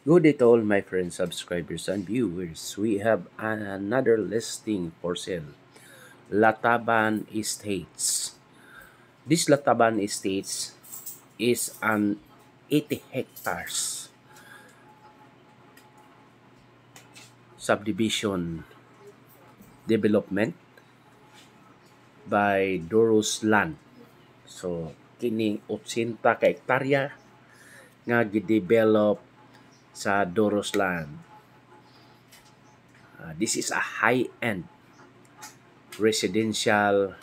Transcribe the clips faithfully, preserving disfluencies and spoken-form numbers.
Good day to all my friends, subscribers, and viewers. We have another listing for sale. Lataban Estates. This Lataban Estates is an eighty hectares subdivision development by Doros Land. So, kining eighty ka hektarya nga gidevelop sa Doros Land. Uh, this is a high-end residential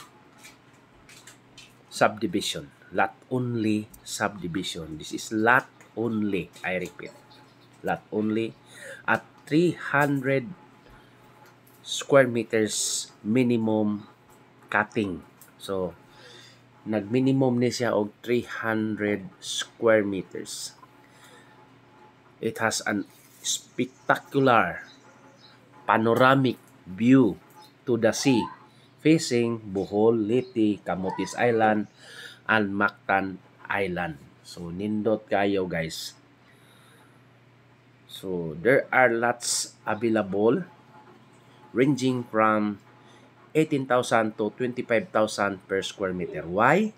subdivision, lot only subdivision. This is lot only, I repeat, lot only at three hundred square meters minimum cutting. So nag-minimum ni siya og three hundred square meters. It has an spectacular panoramic view to the sea facing Bohol, Leyte, Camotes Island, and Mactan Island. So, nindot kayo guys. So, there are lots available ranging from eighteen thousand to twenty-five thousand per square meter. Why?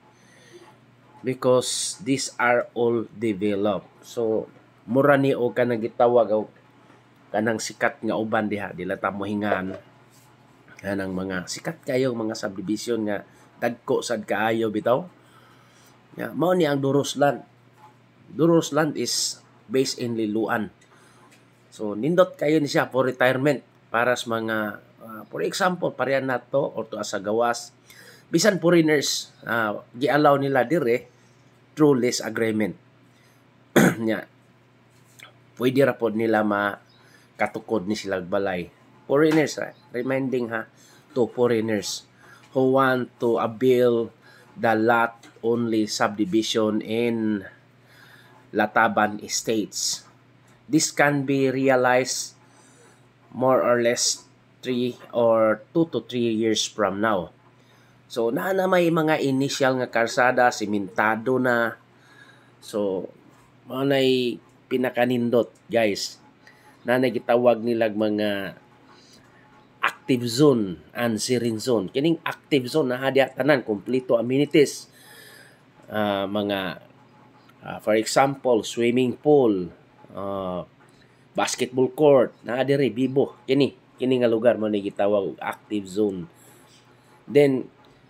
Because these are all developed. So, mura ni o ka nagitawag o kanang sikat nga uban diha, dila ta mohingan kanang mga sikat kayo mga subdivision nga dagko sad kaayo bitaw. Ya, mao ni ang Doros Land. Doros Land is based in Liloan. So nindot kayo ni siya for retirement para sa mga uh, for example parehan nato or to as a gawas bisan foreigners uh, gi-allow nila dire through lease agreement. Nya pwede ra pod nila ma katukod ni silang balay. Foreigners, ha? Reminding ha, to foreigners who want to avail the lot only subdivision in Lataban Estates. This can be realized more or less three or two to three years from now. So, na na may mga initial nga karsada, simentado na. So, manay pinakanindot, guys. Na nagitawag nilag mga active zone and serene zone. Kining active zone na hadya tanan kompleto amenities. Uh, mga uh, for example, swimming pool, uh, basketball court, na diri bibo. Kini kini nga lugar mo nagitawag active zone. Then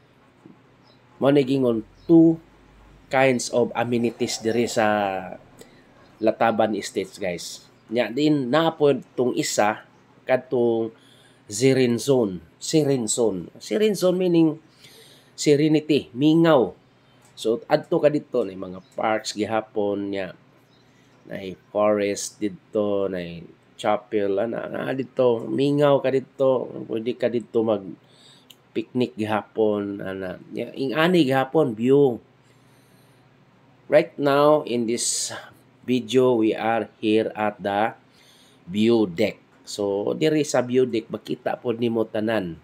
mo nagingon two kinds of amenities diri sa Lataban Estates, guys. Nya din na po tong isa kadtong serene zone. Serene zone. Serene zone meaning serenity, mingaw. So adto ka dito na mga parks gihapon nya na forest dito na chapel ana na dito mingaw ka dito pwede ka dito mag picnic gihapon ana ing ani gihapon view. Right now in this video we are here at the view deck. So diri sa view deck makita pod nimo tanan.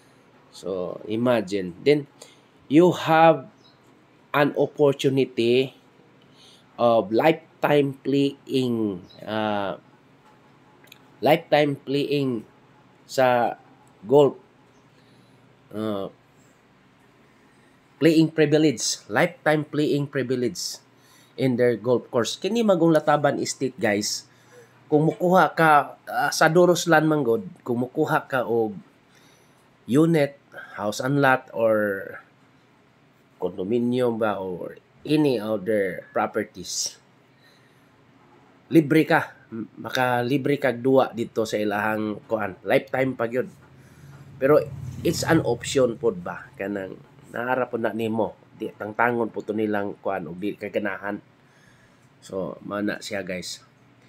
So imagine then you have an opportunity of lifetime playing uh, lifetime playing sa golf uh, playing privilege, lifetime playing privilege in their golf course. Kini magong Lataban Estate, guys. Kung mukuha ka uh, sa Doros Land manggod, kung mukuha ka og unit, house and lot or condominium ba or any other properties, libre ka, maka libre kag duwa dito sa ilahang kuan, lifetime pa gyud. Pero it's an option pod ba kanang naara pod na nimo, di tangtangon po to nilang kuan og di kay ganahan. So mana siya, guys.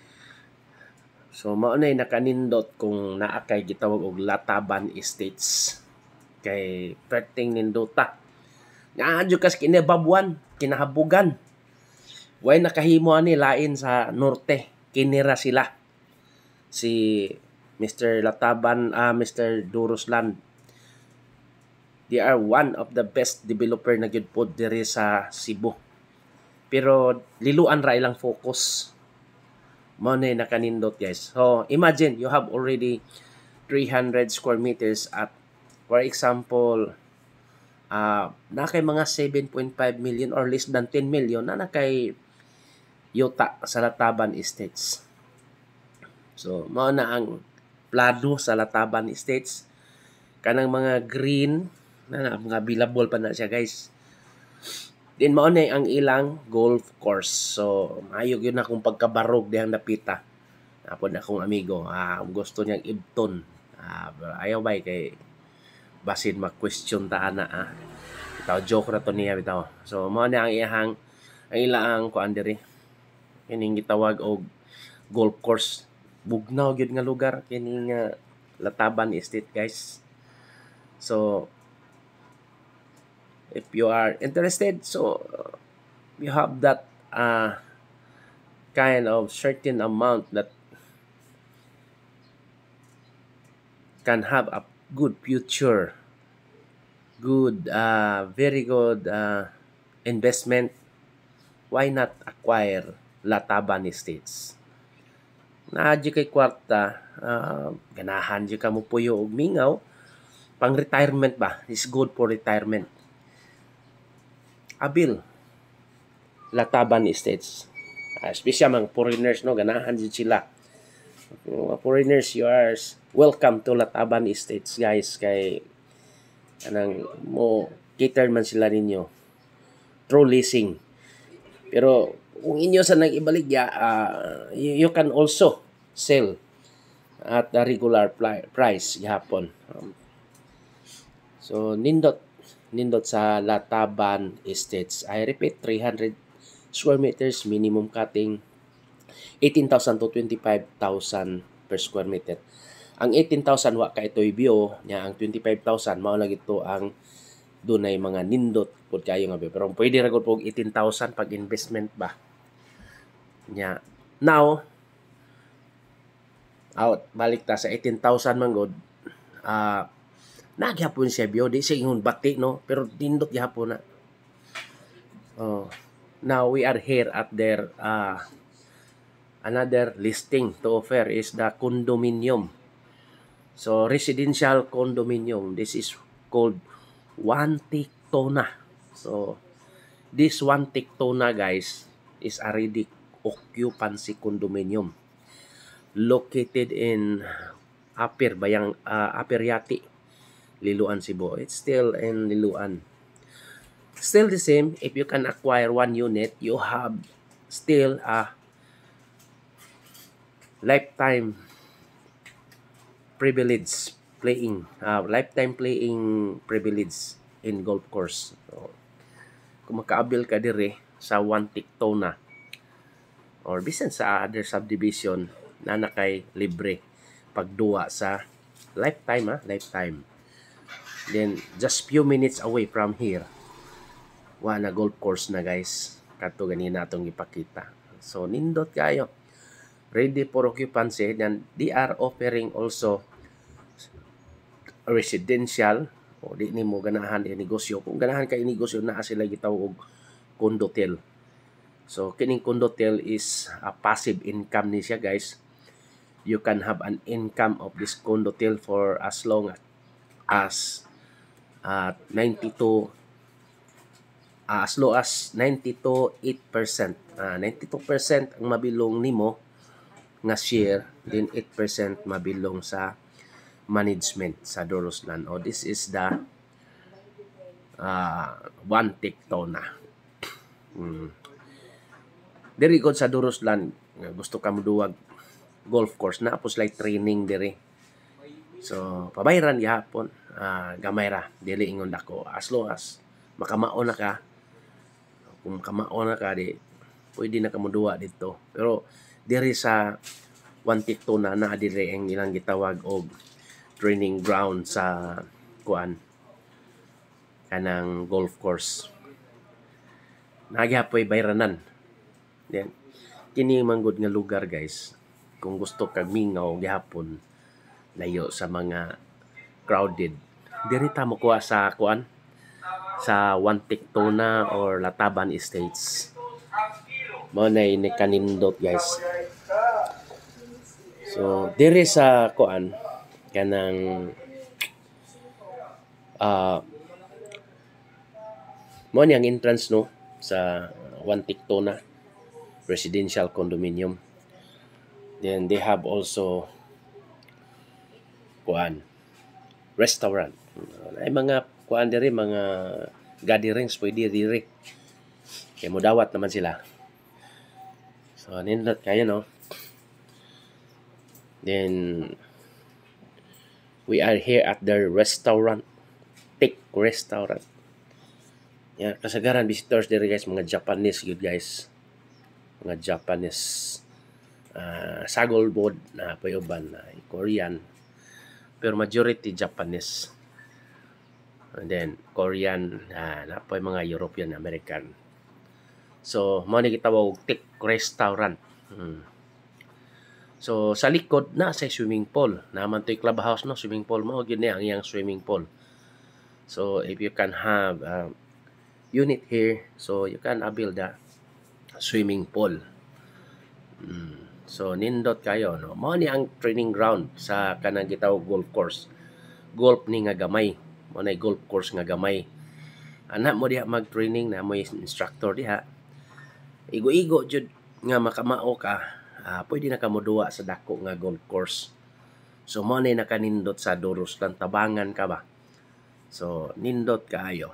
So mao nay nakanindot kung naa kay gitawag og Lataban Estates kay perting nindota. Naadyo kas kinababuan, kinahabugan. Way nakahimo ani lain sa norte, kinira sila. Si Mister Lataban, ah Mister Doros Land. They are one of the best developer na gyud pod diri sa Cebu. Pero liluan ra ilang focus. Mo na nakanindot guys. So imagine you have already three hundred square meters at for example uh, na kay mga seven point five million or less than ten million na na kay yuta sa Lataban Estates. So mao na ang plano sa Lataban Estates. Kanang mga green na mga available pa na siya guys. Din mao na ang ilang golf course. So maayog yun akong pagkabarog dihang napita. Apod akong amigo, ah, gusto niyang ibton. Ah, ayaw ba kay basin ma-question ta ana ah. Bitaw joke ra to niya bitaw. So mao na ang iyang ang ilang kuan diri. Kining gitawag og golf course. Bugnaw gyud nga lugar kining uh, Lataban Estate guys. So if you are interested, so uh, you have that uh, kind of certain amount that can have a good future, good, uh, very good uh, investment, why not acquire Lataban Estates? Na di kay kwarta, uh, ganahan di ka mo puyo og mingaw, pang retirement ba? Is good for retirement. Abil, Lataban Estates. Uh, Espesyal mga foreigners, no? Ganahan din sila. Mga foreigners, you are welcome to Lataban Estates, guys. Kay, anang, mo, cater man sila ninyo. Through leasing. Pero, kung inyo sa nang ibaligya, uh, you, you can also sell at the regular price gihapon. Um, so, nindot nindot sa Lataban Estates. I repeat, three hundred square meters, minimum cutting, eighteen thousand to twenty-five thousand per square meter. Ang eighteen thousand wa ka ito'y view, niya ang twenty-five thousand mao lang ito ang dunay mga nindot pud kayo nga view. Pero pwede ra gud og eighteen thousand pag investment ba. Nya. Now, out balik ta sa eighteen thousand man gud. Ah uh, nagyapon siya view, di siya ingon bati no, pero nindot gyapon na. Oh. Now we are here at their uh, another listing to offer is the condominium. So residential condominium. This is called One Tiktona. So this One Tiktona guys is already occupancy condominium located in Apir Bayang uh, Apir Yati, Liloan, Cebu. It's still in Liloan. Still the same, if you can acquire one unit, you have still a lifetime privilege playing, uh, lifetime playing privilege in golf course. So, kung makaabil ka dire sa One Tiktona or bisan sa other subdivision na nakay libre pagduwa sa lifetime, ha? Lifetime. Then, just few minutes away from here, wala na golf course na guys. Kato ganina atong ipakita. So, nindot kayo. Ready for occupancy. Then, they are offering also residential. O, di ni mo ganahan yung negosyo. Kung ganahan kayo negosyo, na sila gitawag og condotel. So, kining condotel is a passive income ni siya guys. You can have an income of this condotel for as long as at uh, ninety-two uh, as low as ninety-two point eight percent. Uh, ninety-two percent ang mabilong nimo nga share, then eight percent mabilong sa management sa Doroslan. Oh, this is the uh, One Tiktona. Hmm. Diri gud sa Doroslan, gusto ka moduwag golf course na apos like training diri. So, pabayran gihapon, uh, gamay ra, dili ingon dako. As long as makamao na ka, kung makamao na ka, di, pwede na ka muduwa dito. Pero, diri sa One Tiktona na diri ang ilang gitawag og training ground sa kuan kanang golf course. Nagyapoy bayranan. Then, kini manggod nga lugar guys, kung gusto kag mingaw gihapon, layo sa mga crowded, diri ta mo kuha sa kuan sa One Tiktona or Lataban Estates. Mo na ni kanindot guys. So diri sa kuan kanang uh, mo ni ang entrance no sa One Tictona residential condominium. Then they have also kuan restaurant. Ay mga kuan diri mga gatherings pwede diri. Kaya mo dawat naman sila. So nindot kayo no. Then we are here at their restaurant, Tick Restaurant. Yeah, kasagaran visitors diri guys, mga Japanese good guys. Mga Japanese uh, sagolbod na payuban na Korean. Pero majority Japanese. And then Korean uh, na po mga European American. So mo ni gitawag Tick Restaurant. Hmm. So sa likod na sa swimming pool. Naman to clubhouse no, swimming pool mo gyud ni ang iyang swimming pool. So if you can have uh, unit here, so you can build a swimming pool. Mm. So nindot kayo no. Mao ni ang training ground sa kanang gitawag golf course. Golf ni nga gamay. Mao na golf course nga gamay. Ana mo diha mag-training na mo instructor diha. Igo-igo jud nga makamao ka. Ah, pwede na kamo duwa sa dako nga golf course. So mao ni nakanindot sa Doros lang tabangan ka ba. So nindot kaayo.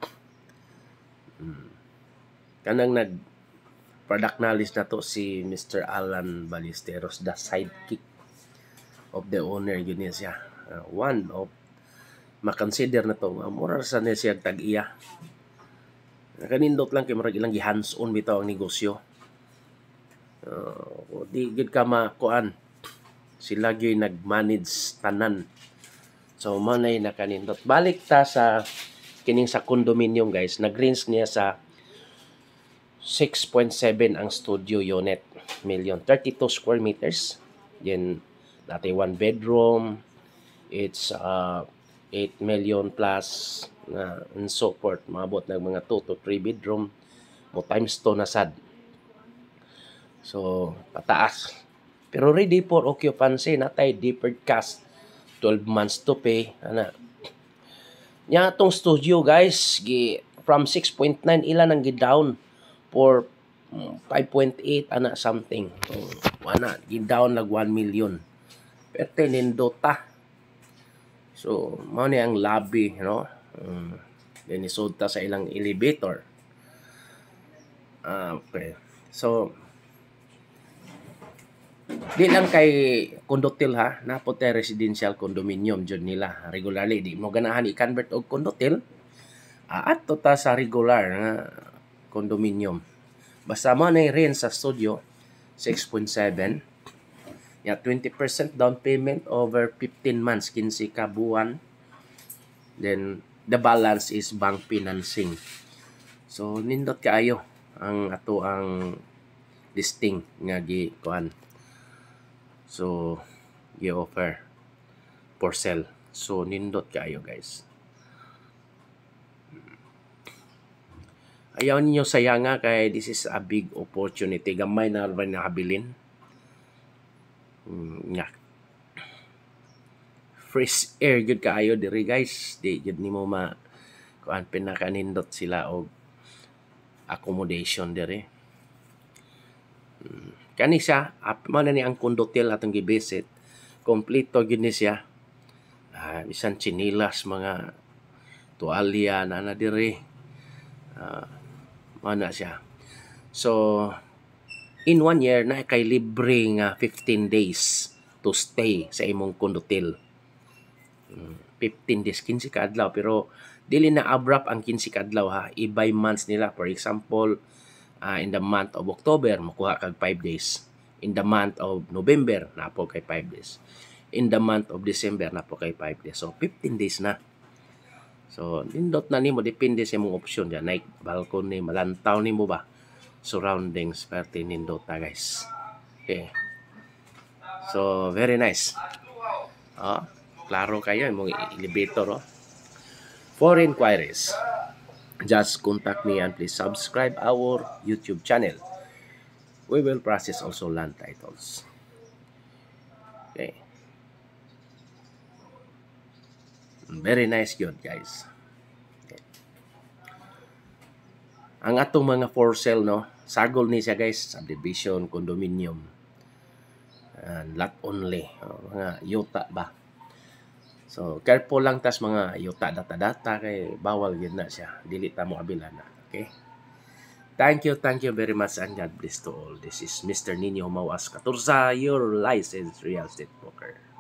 Hmm. Kanang nag product knowledge na to si Mister Alan Ballesteros, the sidekick of the owner yun niya siya. Uh, one of makonsider na to mura sa niya siya tag-iya. Nakanindot lang kay murag ilang gi-hands-on bitaw ang negosyo. Uh, di gid ka makuan. Sila gyud nag-manage tanan. So manay nakanindot. Balik ta sa kining sa condominium guys, nag-range niya sa six point seven ang studio unit million, thirty-two square meters. Then dati one bedroom, it's uh, eight million plus na uh, and so forth. Maabot ng mga two to three bedroom mo times two na sad. So pataas. Pero ready for occupancy natay deferred cash twelve months to pay ana. Nya tong studio guys, gi from six point nine ilan ang gi-down for five point eight ana something. So, wala gi-down lag one million. Pero tinindota. So, mao ni ang lobby, you know. Um, then isod ta sa ilang elevator. Uh, okay. So, di lang kay condotel ha, napote residential condominium jud nila regularly di mo ganahan i-convert og condotel. Uh, adto ta sa regular nga condominium. Basta mo na rin sa studio six point seven. Ya twenty percent down payment over fifteen months, kinsi ka buwan. Then the balance is bank financing. So nindot kaayo ang ato ang listing nga gi kuan. So, i-offer for sale. So, nindot kayo guys. Ayaw ninyo sayanga kay this is a big opportunity. Gamay na ba nakabilin? Mm, yeah. Fresh air good kaayo diri guys. Di gud nimo ma kuan pinakanindot sila og accommodation diri. Mm. Kani siya, mo na ni ang condotel atong gibisit. Kompleto gyud ni siya. Ah, bisan chinilas, mga tuwalya na na diri. Ah, mo na siya. So, in one year na kay libre nga fifteen days to stay sa imong condotel. fifteen days, kinsi ka adlaw, pero dili na abrupt ang kinsi ka adlaw ha. I-by months nila. For example, Uh, in the month of October, makuha kag five days. In the month of November, napo kay five days. In the month of December, napo kay five days. So, fifteen days na. So, nindot na nimo, depende sa imong option dyan. Like, balcony, malantaw nimo ba? Surroundings, perte nindot na guys. Okay. So, very nice. Oh, klaro kayo, imong elevator. Oh. For inquiries, just contact me and please subscribe our YouTube channel. We will process also land titles. Okay. Very nice good, guys. Okay. Ang atong mga for sale, no, sagol ni siya, guys, subdivision, condominium, and lot only, oh, mga yuta ba. So careful lang tas mga yuta data-data kay bawal gyud na siya, dili ta mo abilana. Okay. Thank you, thank you very much, and God bless to all. This is Mister Nino Mawas Catorza, your licensed real estate broker.